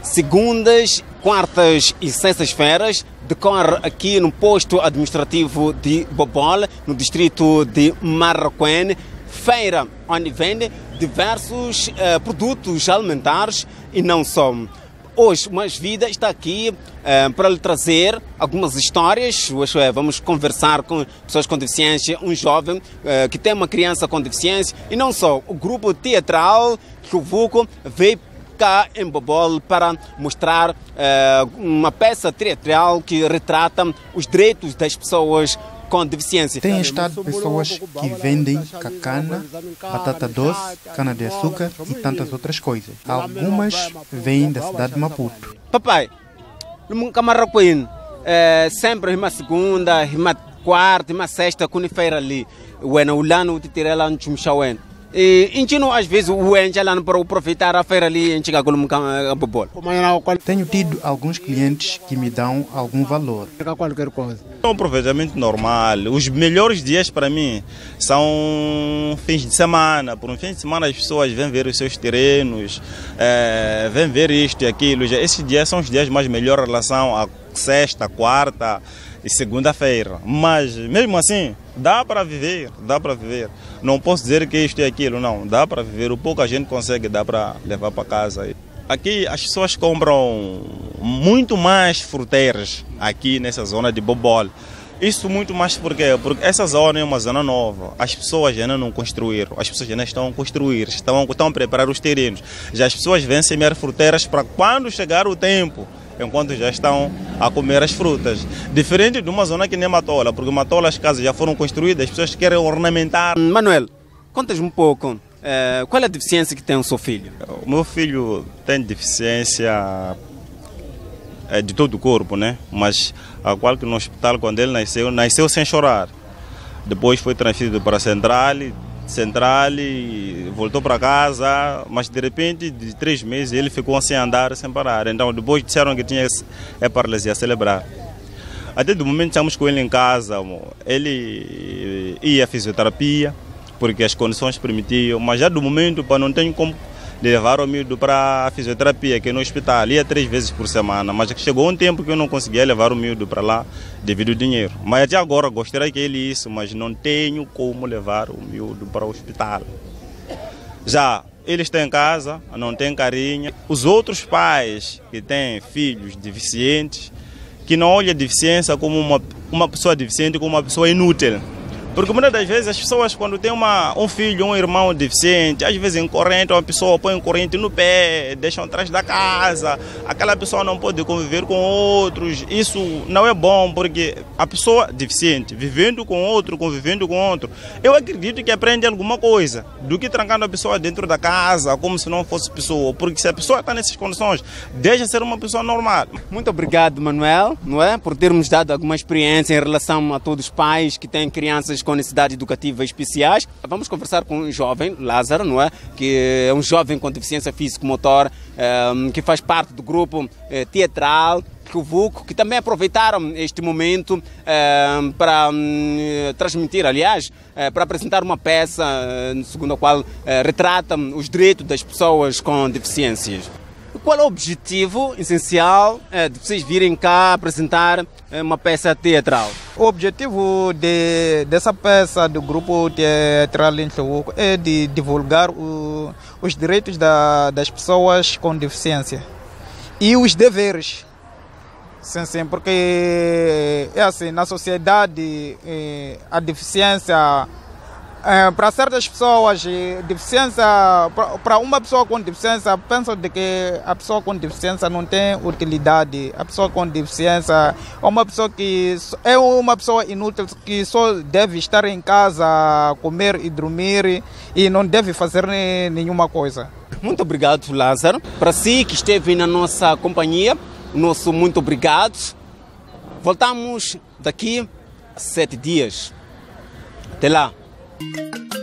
segundas, quartas e sextas-feiras, decorre aqui no posto administrativo de Bobol, no distrito de Marraquém, feira onde vende diversos produtos alimentares e não só. Hoje, Mais Vida está aqui para lhe trazer algumas histórias. Hoje vamos conversar com pessoas com deficiência, um jovem que tem uma criança com deficiência e não só. O grupo teatral Chuvuco veio cá em Bobol para mostrar uma peça teatral que retrata os direitos das pessoas com deficiência. Tem estado pessoas que vendem cacana, batata doce, cana-de-açúcar e tantas outras coisas. Algumas vêm da cidade de Maputo. Papai, no Marraquém, sempre uma segunda, uma quarta, uma sexta, quando feira ali, o lano te tira lá no Chumchauen. E ensino às vezes o ente lá para aproveitar a feira ali em Chicago no Bobol. Tenho tido alguns clientes que me dão algum valor. É um aproveitamento normal. Os melhores dias para mim são fins de semana. Por um fim de semana as pessoas vêm ver os seus terrenos, vêm ver isto e aquilo. Esses dias são os dias mais melhores em relação a sexta, quarta e segunda-feira. Mas mesmo assim, dá para viver, dá para viver. Não posso dizer que isto e aquilo, não. Dá para viver. O pouco a gente consegue, dá para levar para casa. Aqui as pessoas compram muito mais fruteiras aqui nessa zona de Bobol. Isso muito mais porque essa zona é uma zona nova. As pessoas ainda não construíram, as pessoas ainda estão a construir, estão a preparar os terrenos. Já as pessoas vêm semear fruteiras para quando chegar o tempo, enquanto já estão a comer as frutas. Diferente de uma zona que nem Matola, porque Matola as casas já foram construídas, as pessoas querem ornamentar. Manuel, conta-me um pouco, qual é a deficiência que tem o seu filho? O meu filho tem deficiência de todo o corpo, né? Mas a qual que no hospital, quando ele nasceu sem chorar. Depois foi transferido para a Central e voltou para casa, mas de repente, de 3 meses, ele ficou sem andar, sem parar. Então depois disseram que tinha paralisia cerebral. Até do momento estamos com ele em casa, ele ia à fisioterapia, porque as condições permitiam, mas já do momento, não tenho como levar o miúdo para a fisioterapia, que é no hospital, ia 3 vezes por semana, mas chegou um tempo que eu não conseguia levar o miúdo para lá devido ao dinheiro. Mas até agora gostaria que ele isso, mas não tenho como levar o miúdo para o hospital. Já ele está em casa, não tem carinho. Os outros pais que têm filhos deficientes, que não olham a deficiência como uma pessoa deficiente, como uma pessoa inútil. Porque muitas das vezes as pessoas, quando tem um filho, um irmão deficiente, às vezes em corrente, uma pessoa põe corrente no pé, deixam atrás da casa, aquela pessoa não pode conviver com outros. Isso não é bom, porque a pessoa deficiente, vivendo com outro, convivendo com outro, eu acredito que aprende alguma coisa, do que trancando a pessoa dentro da casa, como se não fosse pessoa. Porque se a pessoa está nessas condições, deixa de ser uma pessoa normal. Muito obrigado, Manuel, por termos dado alguma experiência em relação a todos os pais que têm crianças com necessidades educativas especiais. Vamos conversar com um jovem, Lázaro, que é um jovem com deficiência físico-motor, que faz parte do grupo teatral Chuvuco, que também aproveitaram este momento para transmitir, aliás, para apresentar uma peça segundo a qual retrata os direitos das pessoas com deficiências. Qual é o objetivo essencial de vocês virem cá apresentar uma peça teatral? O objetivo dessa peça do grupo teatral em Chuvuco é de divulgar os direitos das pessoas com deficiência e os deveres. Sim, porque é assim, na sociedade a deficiência, para certas pessoas, deficiência, para uma pessoa com deficiência, pensam de que a pessoa com deficiência não tem utilidade. A pessoa com deficiência é uma pessoa inútil que só deve estar em casa, comer e dormir e não deve fazer nenhuma coisa. Muito obrigado, Lázaro. Para si que esteve na nossa companhia, nosso muito obrigado. Voltamos daqui a 7 dias. Até lá.